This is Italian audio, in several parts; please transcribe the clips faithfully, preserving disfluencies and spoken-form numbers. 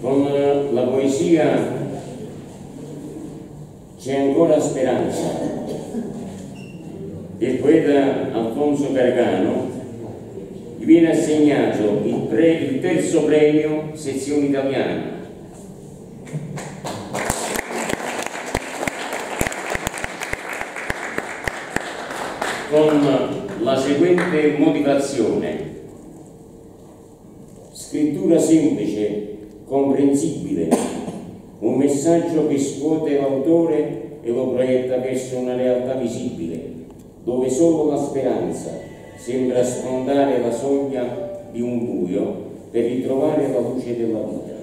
con la poesia C'è ancora speranza del poeta Alfonso Gargano gli viene assegnato il, pre, il terzo premio sezione italiana. Con la seguente motivazione: scrittura semplice, comprensibile, un messaggio che scuote l'autore e lo proietta verso una realtà visibile, dove solo la speranza sembra sfondare la soglia di un buio per ritrovare la luce della vita.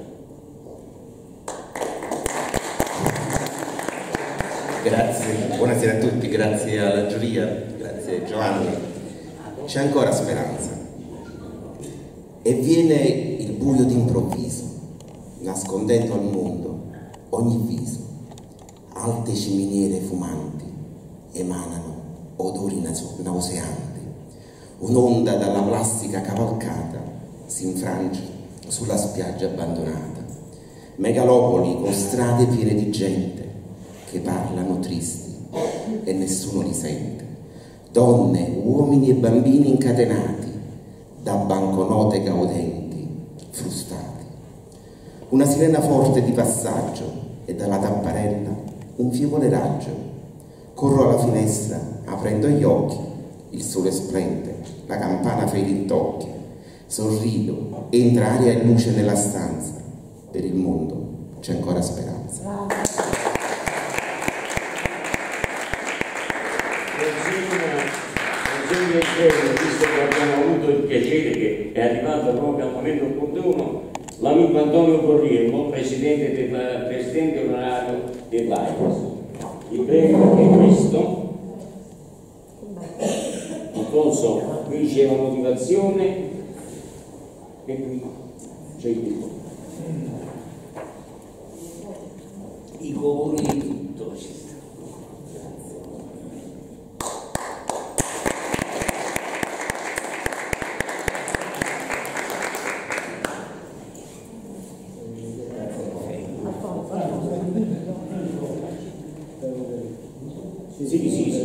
Grazie, buonasera a tutti, grazie alla giuria, grazie Giovanni. C'è ancora speranza. E viene il buio d'improvviso, nascondendo al mondo ogni viso. Alte ciminiere fumanti emanano odori nauseanti. Un'onda dalla plastica cavalcata si infrange sulla spiaggia abbandonata. Megalopoli con strade piene di gente che parlano tristi e nessuno li sente. Donne, uomini e bambini incatenati da banconote gaudenti, frustati. Una sirena forte di passaggio e dalla tapparella un fievole raggio. Corro alla finestra, aprendo gli occhi, il sole splende, la campana fa i rintocchi. Sorrido, entra aria e luce nella stanza. Per il mondo c'è ancora speranza. Visto che abbiamo avuto il piacere, che è arrivato proprio al momento opportuno, l'amico Antonio Borriello, presidente, del, presidente onorario dell'A I R S. Il premio è questo. Alfonso, qui c'è la motivazione e qui c'è il diploma. I colori di tutto ci sta. Sì, sì, sì,